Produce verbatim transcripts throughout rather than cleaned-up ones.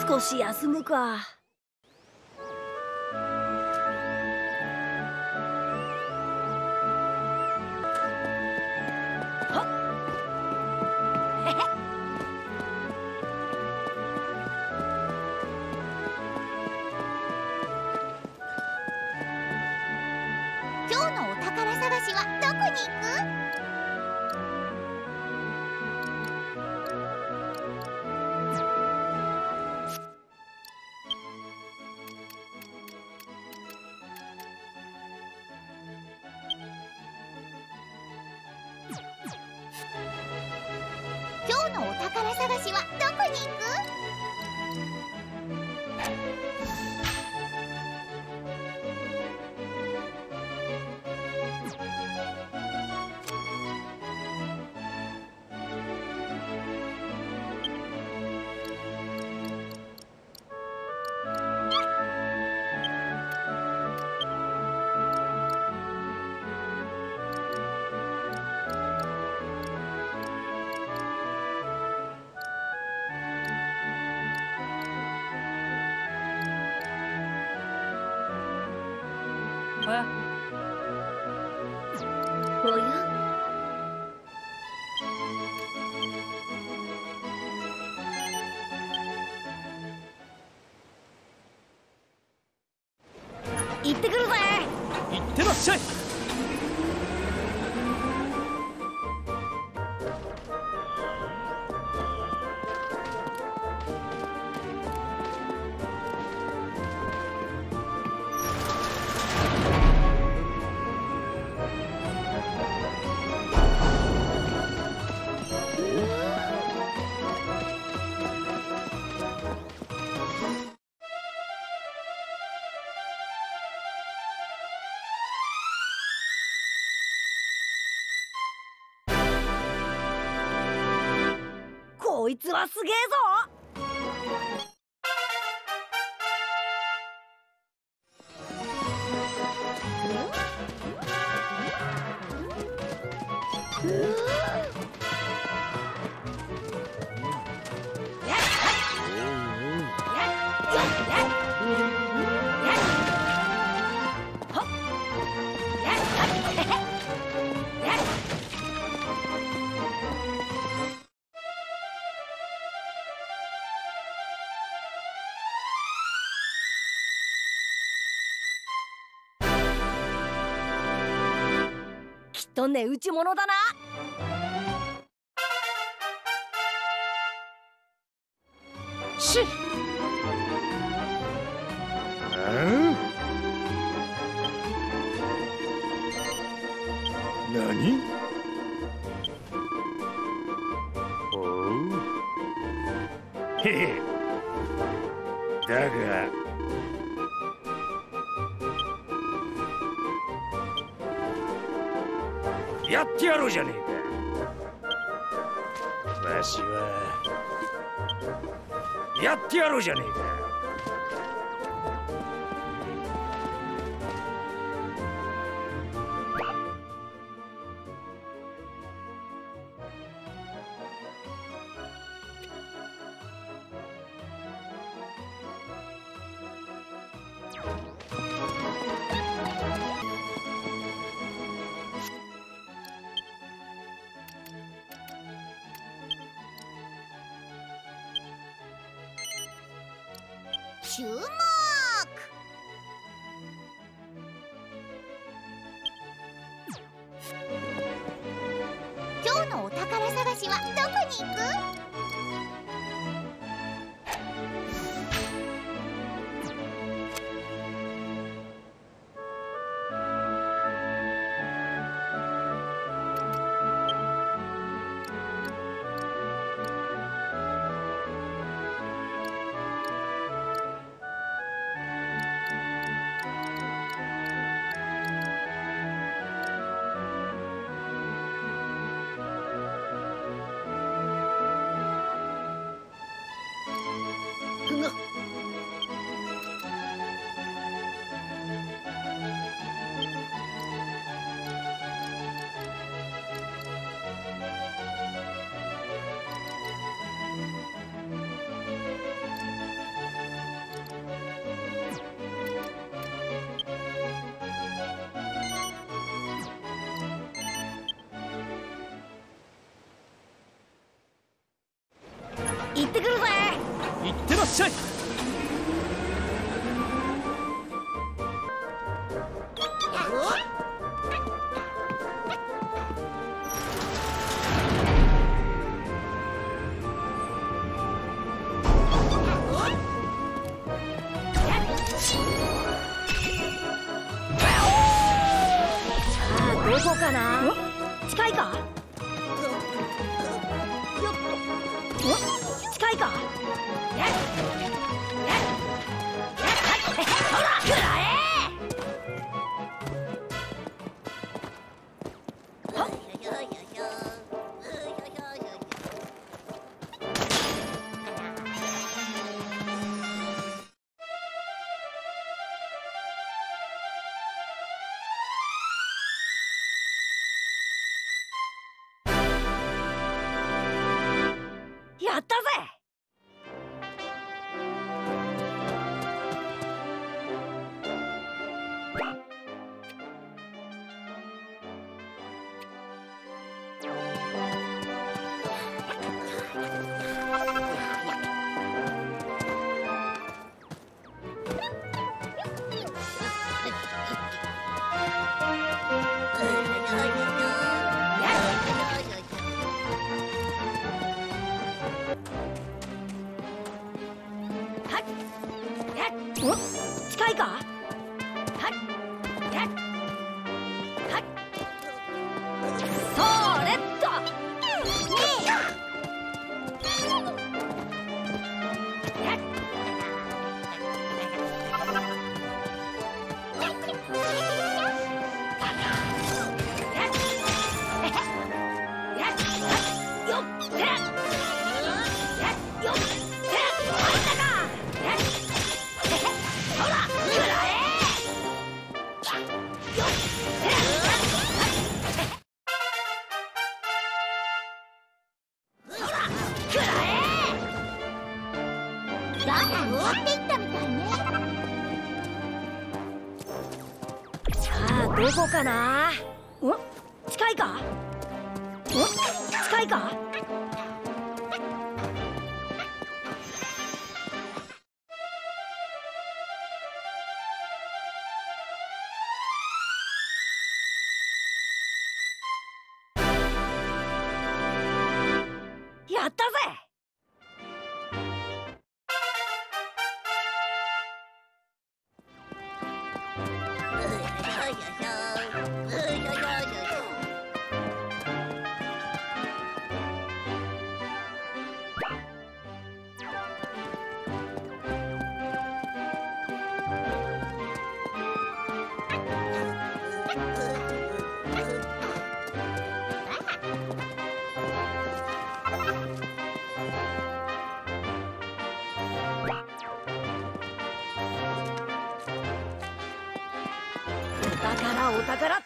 少し休むか。 今日のお宝探しはどこに行く？今日のお宝探しはどこに行く？ おや？行ってくるぜ。 行ってらっしゃい。 こいつはすげえぞ。きっと値打ち物だな。 しっ。 何？おう。へへ。だがやってやろうじゃねえか。わしはやってやろうじゃねえか。 注目。今日のお宝探しはどこに行く？ 行ってくるぜ。 いってらっしゃい。 どこかな。近いか。近いか。ほら食らえ。やったぜ。お、近いか。はっやっはっそれっとねえやっよっせやっよっせ入ったか。ほら食らえ。よっほら食らえ。 だんだん終わっていったみたいね。 さあどこかな。お、近いか。お、近いか。やったぜ。お宝お宝。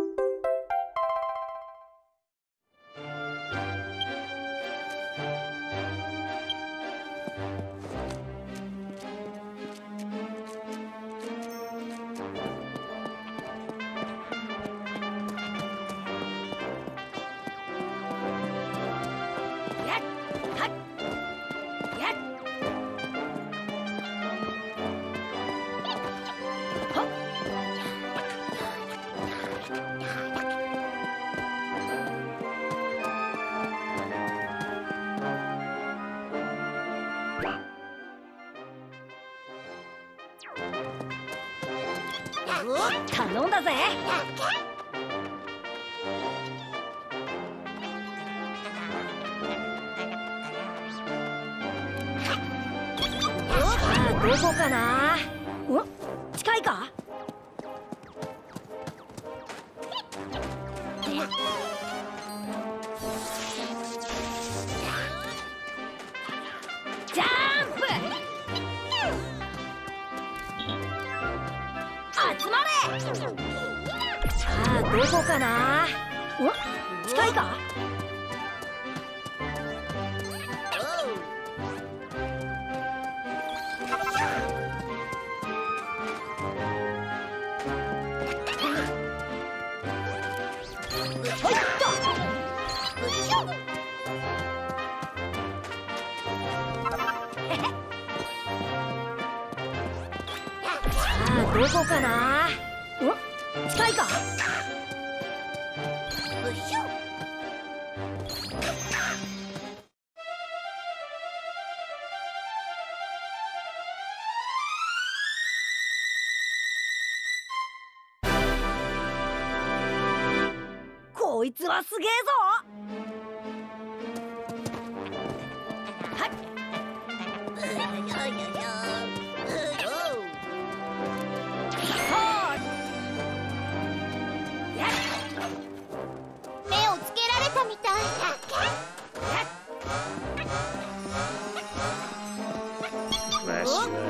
やっはっやっはっ頼んだぜ。さあどこかな。お、近いか。ジャンプ。集まれ。さあどこかな。お、近いか。ほいっと。 どこかな。お、近いか。 うひょ。 こいつはすげえぞ。はっ。 目をつけられたみたい。 わしは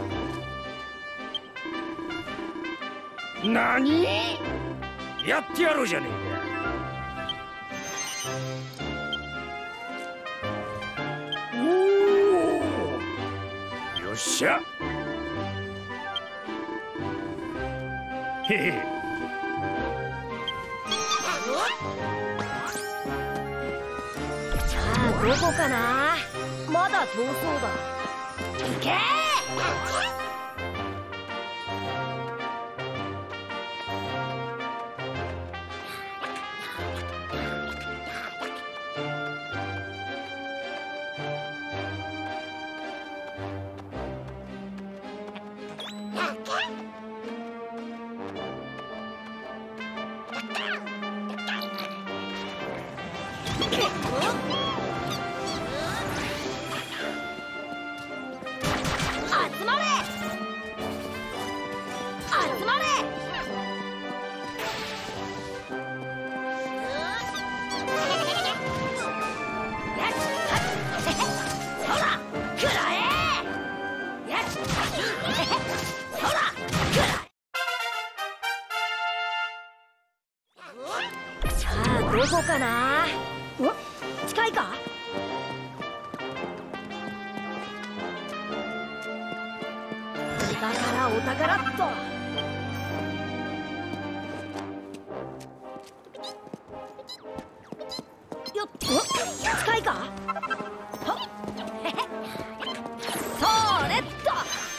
何やってやろうじゃねえか。よっしゃ。へへ。 さあどこかな。まだ遠そうだ。行け。集まれ。集まれ。ほら食らえ。ほら食らえ。さあどこかな。お、近いか。お宝お宝っと。よっと近いか。はっそれっと。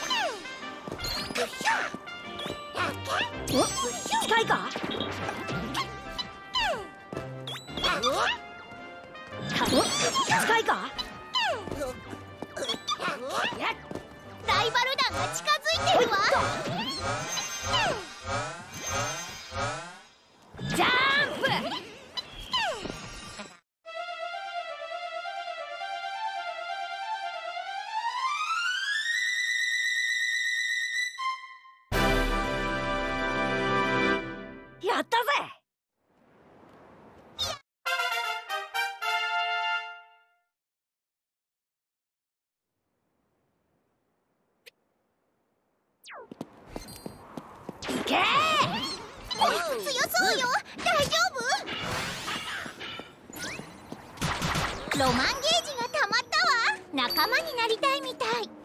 お近いか。近いか。 ライバル団が近づいてるわ。 ジャンプ。やったぜ。いけー。 強そうよ。大丈夫？ロマンゲージがたまったわ。仲間になりたいみたい。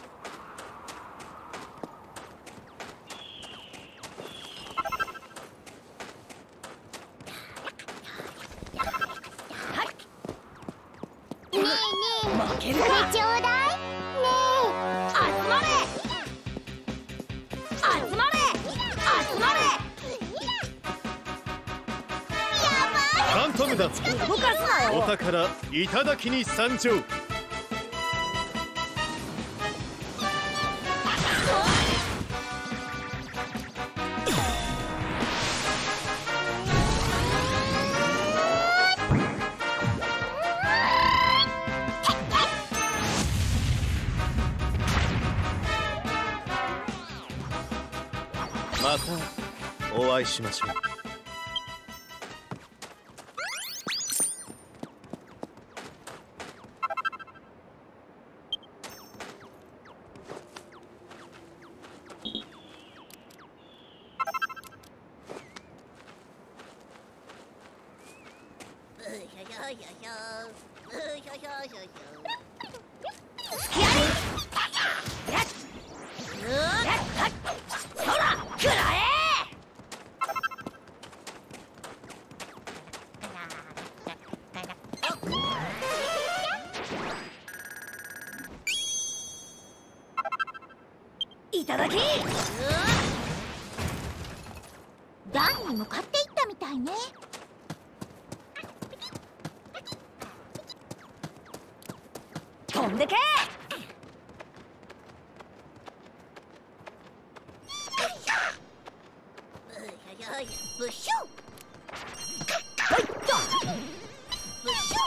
ねえねえ、 負けるか。 これちょうだい。ねえ、 集まれ。集まれ。集まれ。 やばい。 ファントムだ。 動かすなよ。 お宝いただきに参上。またお会いしましょう。 いただき。 段に向かっていったみたいね。 飛んでけ。 ブッシュはいっと。 ブッシュ。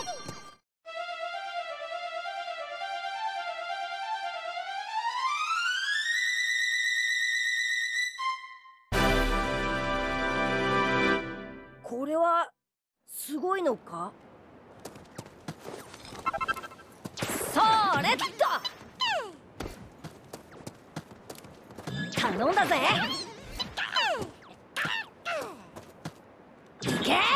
これはすごいのか。それっと。頼んだぜ。いけ。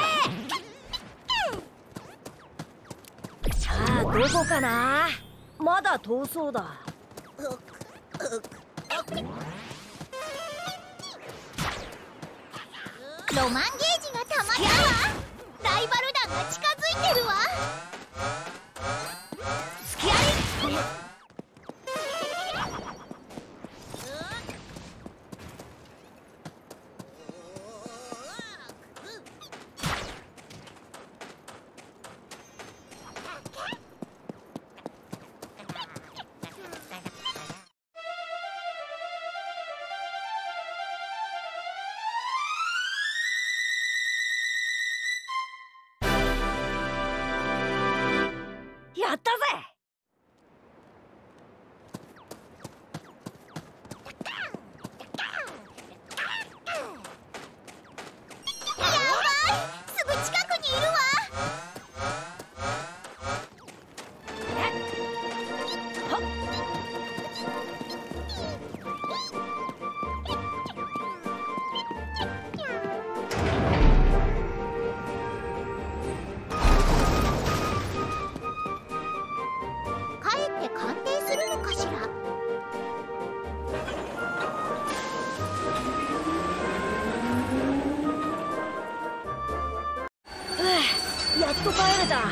さあどこかな。まだ遠そうだ。 ロマンゲージがたまったわ。ライバル団が近づいてるわ。 すきあり。やったぜ。 やばい、すぐ近くにいるわ。 はっ。 帰って鑑定するのかしら。 やっと帰れた。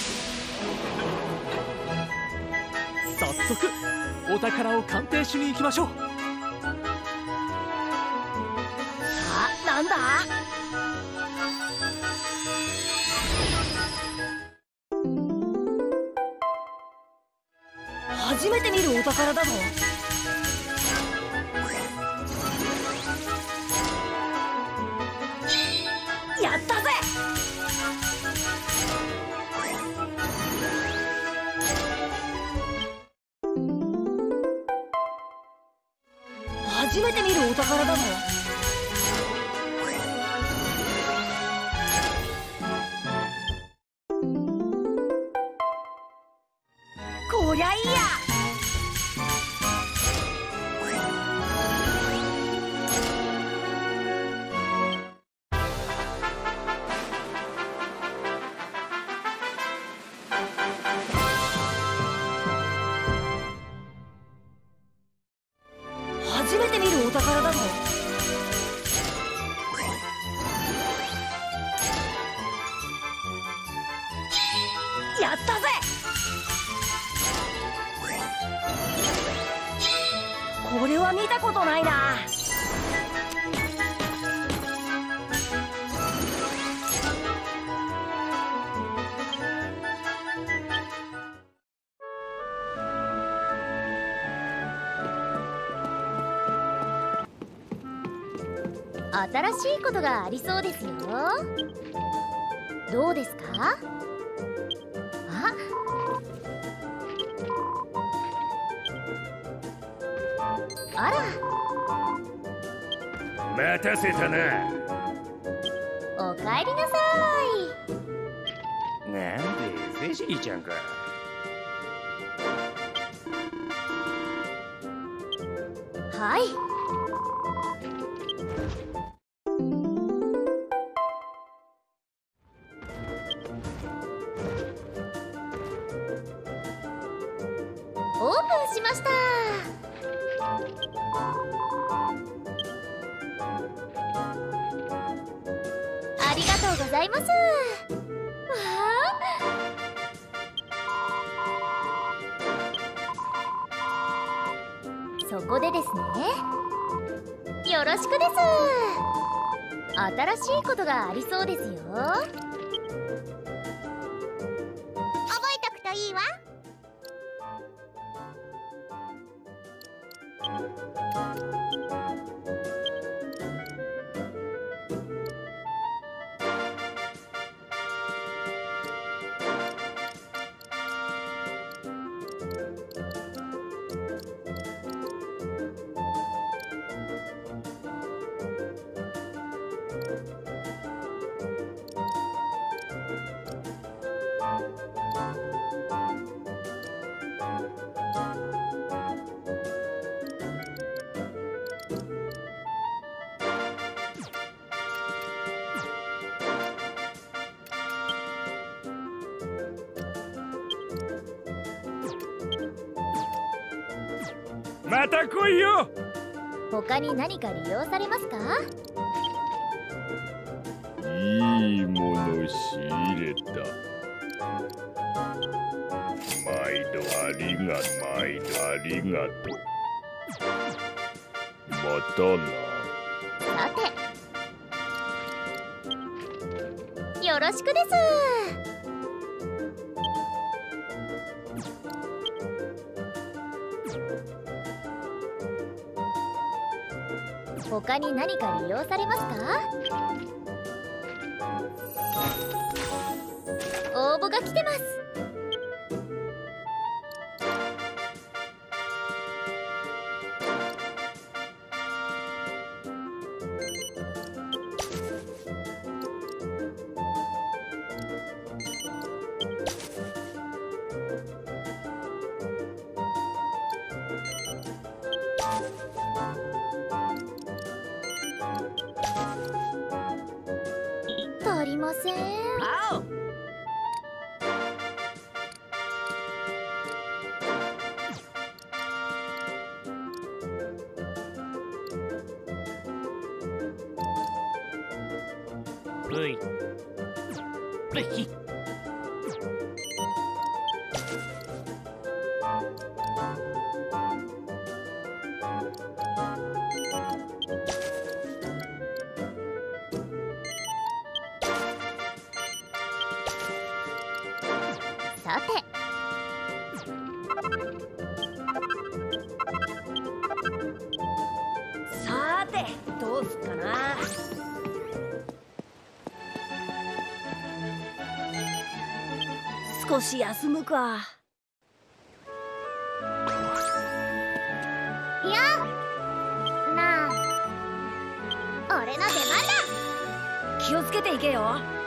早速お宝を鑑定しに行きましょう。 さあなんだ。初めて見るお宝だぞ。やったぜ。初めて見るお宝だぞ。こりゃいいや。初めて見るお宝だぞ。やったぜ。これは見たことないな。 新しいことがありそうですよ。どうですか。あ、あら、 待たせたな。 おかえりなさい。 なんでセシリちゃんか。 はい。オープンしました。ありがとうございます。わあ、そこでですね。よろしくです。 新しいことがありそうですよ。覚えとくといいわ。 また来いよ。 他に何か利用されますか？ いいもの仕入れた。毎度ありが毎度ありがとう。またな。 さて、よろしくです。他に何か利用されますか？応募が来てます。足りません。 青うい。れっき。 さて、 さてどうすっかな。少し休むか。 いやなあ、俺の出番だ。 気をつけていけよ。